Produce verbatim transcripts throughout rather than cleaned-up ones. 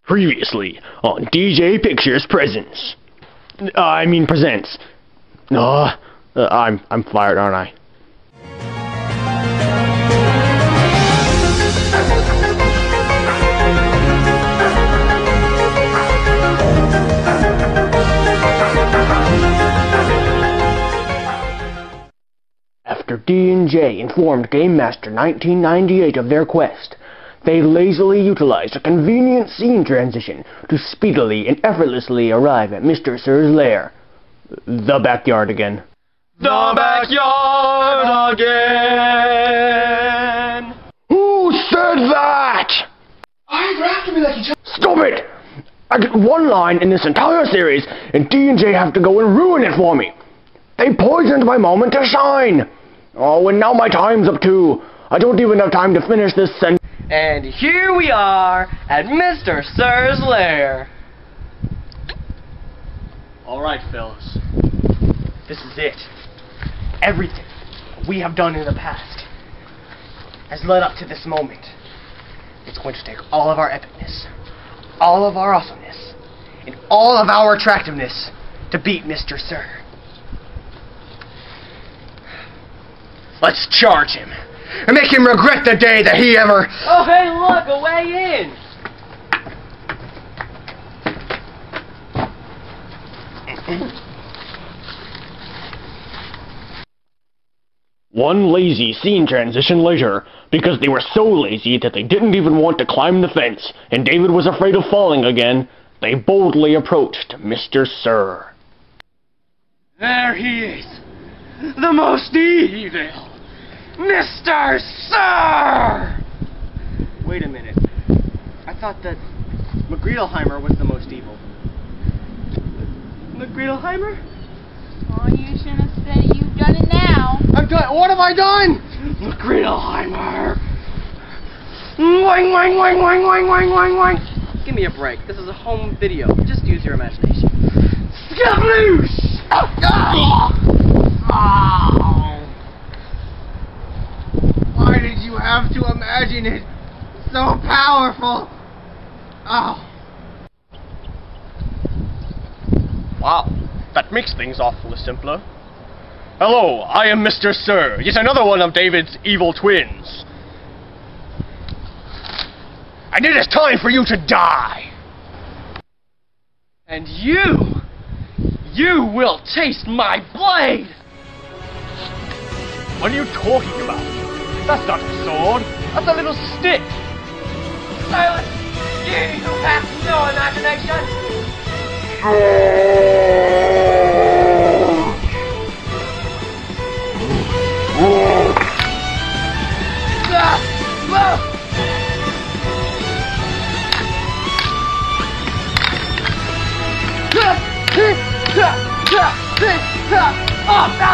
Previously on D J Pictures Presents. Uh, I mean presents. Uh, uh, I'm I'm fired, aren't I? After D and J informed Game Master nineteen ninety-eight of their quest, they lazily utilized a convenient scene transition to speedily and effortlessly arrive at Mister Sir's lair. The backyard again. The backyard again! Who said that? Why are you after me like you just... Stop it! I get one line in this entire series, and D and J have to go and ruin it for me. They poisoned my moment to shine. Oh, and now my time's up too. I don't even have time to finish this sentence. And here we are at Mister Sir's lair. Alright, fellas. This is it. Everything we have done in the past has led up to this moment. It's going to take all of our epicness, all of our awesomeness, and all of our attractiveness to beat Mister Sir. Let's charge him and make him regret the day that he ever... Oh, hey, look, a way in! One lazy scene transition later, because they were so lazy that they didn't even want to climb the fence, and David was afraid of falling again, they boldly approached Mister Sir. There he is, the most evil, Mister Sir! Wait a minute, I thought that McGreedleheimer was the most evil. McGreedleheimer? Oh, you shouldn't have said it. You've done it now. I've done. What have I done? McGreedleheimer. Wang, wang, wang, wang, wang, wang, wang, wang. Give me a break. This is a home video. Just use your imagination. Scabloosh! Oh. Why did you have to imagine it so powerful? Oh. Wow. That makes things awfully simpler. Hello, I am Mister Sir, yet another one of David's evil twins. And it is time for you to die. And you, you will taste my blade. What are you talking about? That's not a sword, that's a little stick. Silence, you who have no imagination. Oh, no!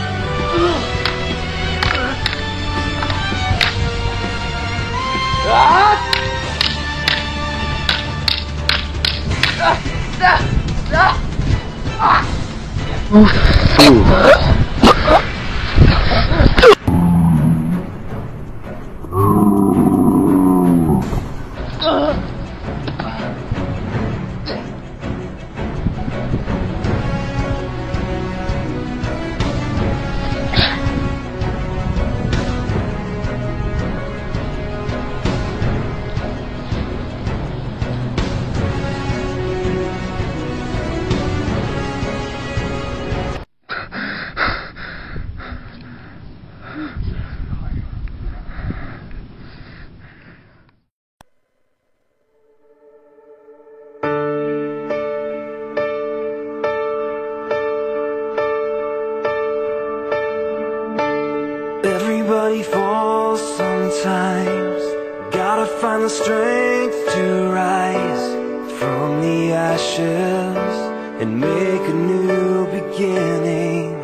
Everybody falls sometimes. Gotta find the strength to rise from the ashes and make a new beginning.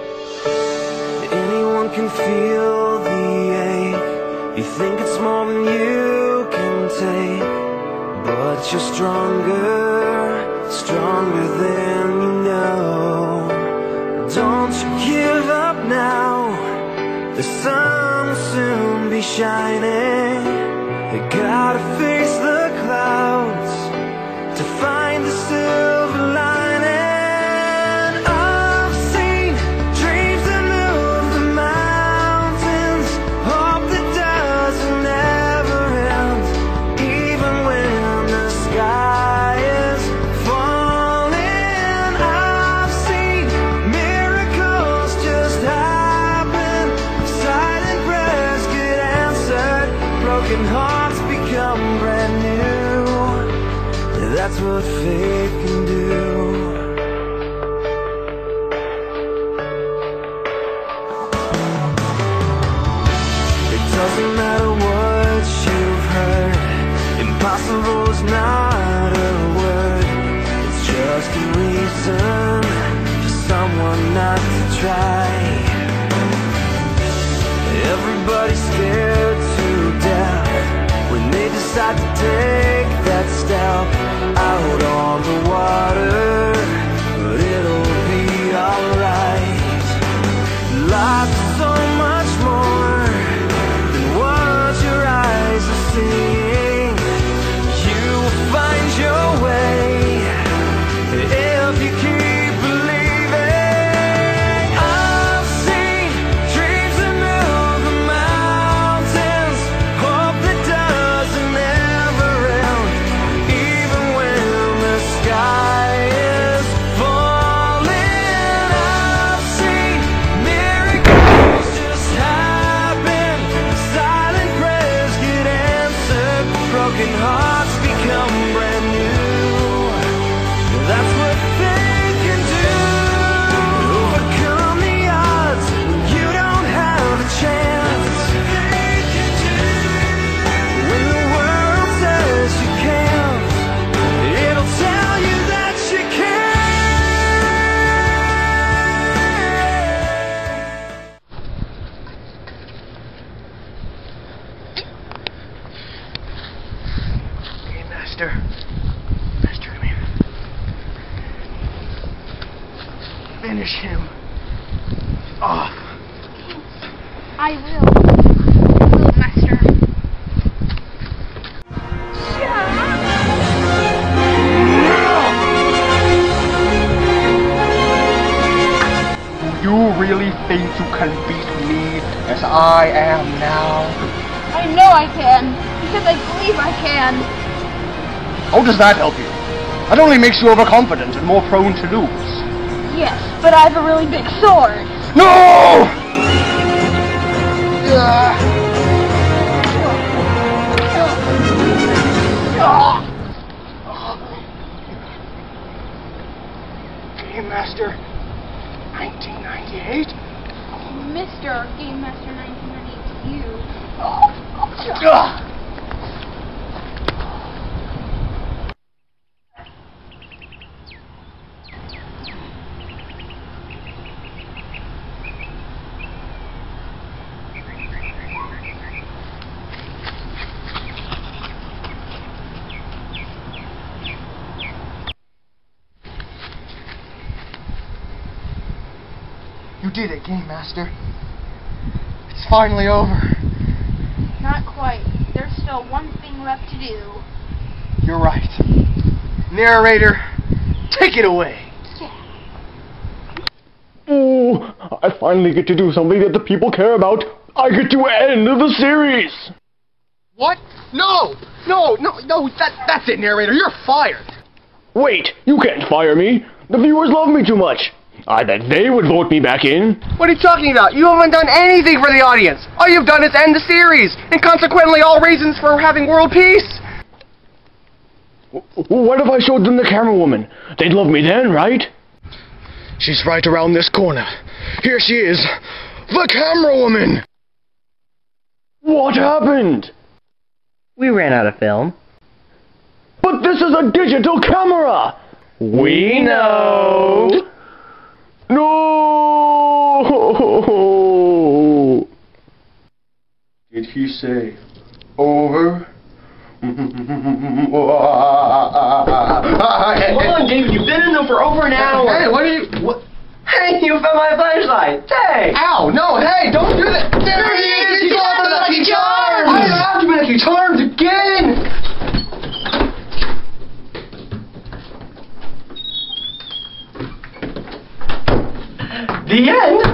Anyone can feel the ache. You think it's more than you can take, but you're stronger, stronger than you know. Don't you give up now. The sun will soon be shining. You gotta face the clouds. That's what faith can do. It doesn't matter what you've heard, impossible is not a word. It's just a reason for someone not to try. Everybody's scared to death when they decide to take that step out on the water, but it'll be alright. Life is so much more than what your eyes are seeing. You will find your way if you keep believing. I've seen dreams that move the mountains, hope that doesn't ever end, even when the sky is falling. I've seen miracles just happen, silent prayers get answered, broken hearts become brand new. That's what faith can do. Overcome the odds when you don't have a chance. Faith can do. When the world says you can't, it'll tell you that you can. Hey, Master. Master, come here. Finish him off. I will. I will, Master. You really think you can beat me as I am now? I know I can, because I believe I can. How does that help you? That only makes you overconfident and more prone to lose. Yes, but I have a really big sword. No! Game Master nineteen ninety-eight? Mister Game Master nineteen ninety-eight to you. Ugh. You did it, Game Master. It's finally over. Not quite. There's still one thing left to do. You're right. Narrator, take it away. Oh, I finally get to do something that the people care about. I get to end the series. What? No! No, no, no, that, that's it, narrator. You're fired. Wait, you can't fire me. The viewers love me too much. I bet they would vote me back in. What are you talking about? You haven't done anything for the audience. All you've done is end the series, and consequently all reasons for having world peace. What if I showed them the camera woman? They'd love me then, right? She's right around this corner. Here she is, the camera woman. What happened? We ran out of film. But this is a digital camera! We know! No! Did he say over? Come on, David, you've been in there for over an hour. Hey, what are you... What? Hey, you found my flashlight! Hey! Ow, no, hey, don't do that! There he is! He got the Lucky Charms! I don't have to be Lucky Charms again! The end?